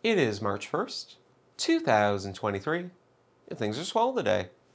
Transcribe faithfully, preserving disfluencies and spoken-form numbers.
It is March first, two thousand twenty-three, and things are swell today.